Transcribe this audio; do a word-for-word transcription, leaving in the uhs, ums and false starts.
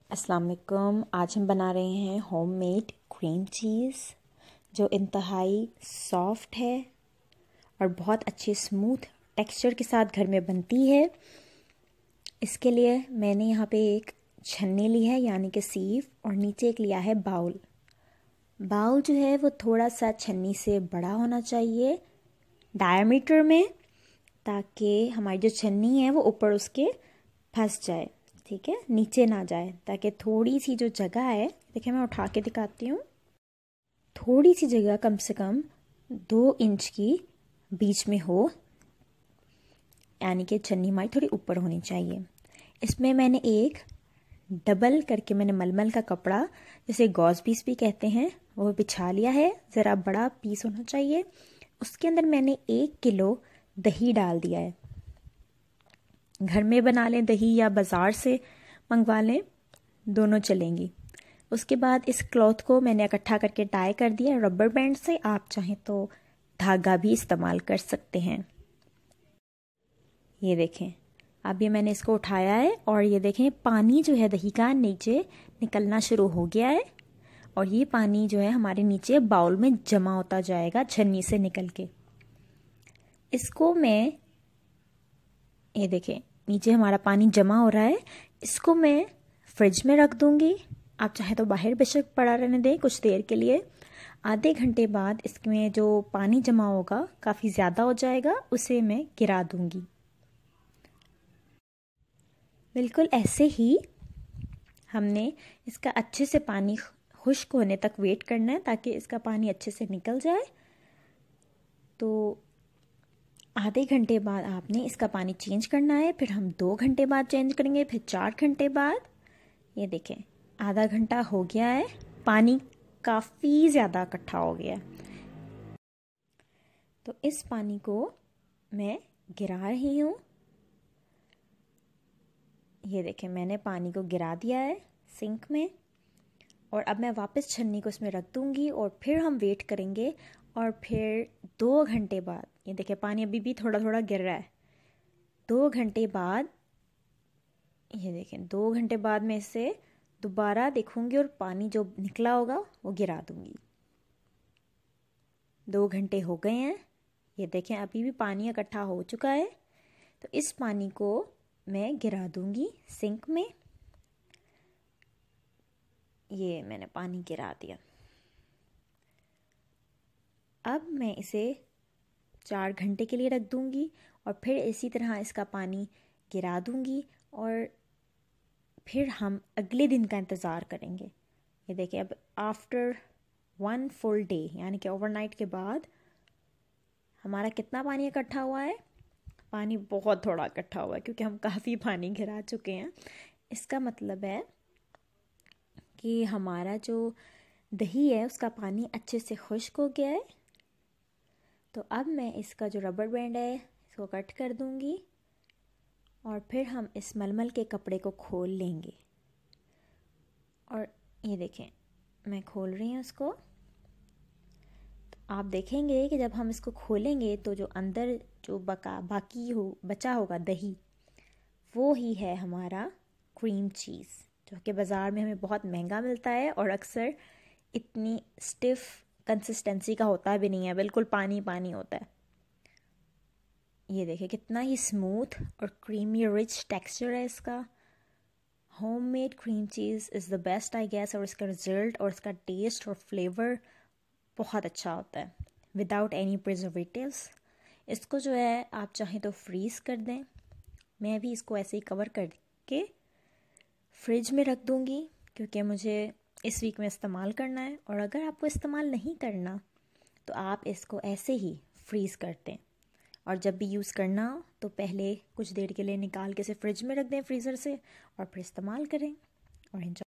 अस्सलाम वालेकुम। आज हम बना रहे हैं होममेड क्रीम चीज़ जो इंतहाई सॉफ्ट है और बहुत अच्छे स्मूथ टेक्सचर के साथ घर में बनती है। इसके लिए मैंने यहाँ पे एक छन्नी ली है यानी कि सीव, और नीचे एक लिया है बाउल। बाउल जो है वो थोड़ा सा छन्नी से बड़ा होना चाहिए डायमीटर में, ताकि हमारी जो छन्नी है वो ऊपर उसके फंस जाए, ठीक है, नीचे ना जाए, ताकि थोड़ी सी जो जगह है, देखिए मैं उठा के दिखाती हूँ, थोड़ी सी जगह कम से कम दो इंच की बीच में हो, यानी कि छन्नी हमारी थोड़ी ऊपर होनी चाहिए। इसमें मैंने एक डबल करके मैंने मलमल का कपड़ा, जैसे गॉज पीस भी कहते हैं, वो बिछा लिया है। ज़रा बड़ा पीस होना चाहिए। उसके अंदर मैंने एक किलो दही डाल दिया है। घर में बना लें दही या बाज़ार से मंगवा लें, दोनों चलेंगी। उसके बाद इस क्लॉथ को मैंने इकट्ठा करके टाई कर दिया रबर बैंड से। आप चाहें तो धागा भी इस्तेमाल कर सकते हैं। ये देखें, अब ये मैंने इसको उठाया है और ये देखें पानी जो है दही का नीचे निकलना शुरू हो गया है, और ये पानी जो है हमारे नीचे बाउल में जमा होता जाएगा छन्नी से निकल के। इसको मैं, ये देखें नीचे हमारा पानी जमा हो रहा है, इसको मैं फ्रिज में रख दूंगी। आप चाहे तो बाहर बेशक पड़ा रहने दें कुछ देर के लिए। आधे घंटे बाद इसमें जो पानी जमा होगा काफ़ी ज़्यादा हो जाएगा, उसे मैं गिरा दूंगी। बिल्कुल ऐसे ही हमने इसका अच्छे से पानी खुश्क होने तक वेट करना है, ताकि इसका पानी अच्छे से निकल जाए। तो आधे घंटे बाद आपने इसका पानी चेंज करना है, फिर हम दो घंटे बाद चेंज करेंगे, फिर चार घंटे बाद। ये देखें आधा घंटा हो गया है, पानी काफ़ी ज़्यादा इकट्ठा हो गया। तो इस पानी को मैं गिरा रही हूँ। ये देखें मैंने पानी को गिरा दिया है सिंक में, और अब मैं वापस छन्नी को इसमें रख दूँगी और फिर हम वेट करेंगे। और फिर दो घंटे बाद, ये देखिए पानी अभी भी थोड़ा थोड़ा गिर रहा है। दो घंटे बाद, ये देखें दो घंटे बाद मैं इसे दोबारा देखूंगी और पानी जो निकला होगा वो गिरा दूंगी। दो घंटे हो गए हैं, ये देखें अभी भी पानी इकट्ठा हो चुका है। तो इस पानी को मैं गिरा दूंगी सिंक में। ये मैंने पानी गिरा दिया। अब मैं इसे चार घंटे के लिए रख दूंगी और फिर इसी तरह इसका पानी गिरा दूंगी, और फिर हम अगले दिन का इंतज़ार करेंगे। ये देखिए अब आफ्टर वन फुल डे, यानी कि ओवरनाइट के बाद हमारा कितना पानी इकट्ठा हुआ है। पानी बहुत थोड़ा इकट्ठा हुआ है क्योंकि हम काफ़ी पानी गिरा चुके हैं। इसका मतलब है कि हमारा जो दही है उसका पानी अच्छे से खुश्क हो गया है। तो अब मैं इसका जो रबर बैंड है इसको कट कर दूंगी, और फिर हम इस मलमल के कपड़े को खोल लेंगे। और ये देखें मैं खोल रही हूँ इसको। तो आप देखेंगे कि जब हम इसको खोलेंगे तो जो अंदर जो बका बाकी हो बचा होगा दही, वो ही है हमारा क्रीम चीज़, जो कि बाज़ार में हमें बहुत महंगा मिलता है और अक्सर इतनी स्टिफ कंसिस्टेंसी का होता भी नहीं है, बिल्कुल पानी पानी होता है। ये देखिए कितना ही स्मूथ और क्रीमी रिच टेक्सचर है इसका। Homemade cream cheese is the best I guess, और इसका रिजल्ट और इसका टेस्ट और फ्लेवर बहुत अच्छा होता है विदाउट एनी प्रिजर्वेटिव्स। इसको जो है आप चाहें तो फ्रीज़ कर दें। मैं भी इसको ऐसे ही कवर करके फ्रिज में रख दूँगी क्योंकि मुझे इस वीक में इस्तेमाल करना है। और अगर आपको इस्तेमाल नहीं करना तो आप इसको ऐसे ही फ्रीज़ कर दें, और जब भी यूज़ करना हो तो पहले कुछ देर के लिए निकाल के इसे फ्रिज में रख दें फ्रीज़र से, और फिर इस्तेमाल करें और एंजॉय।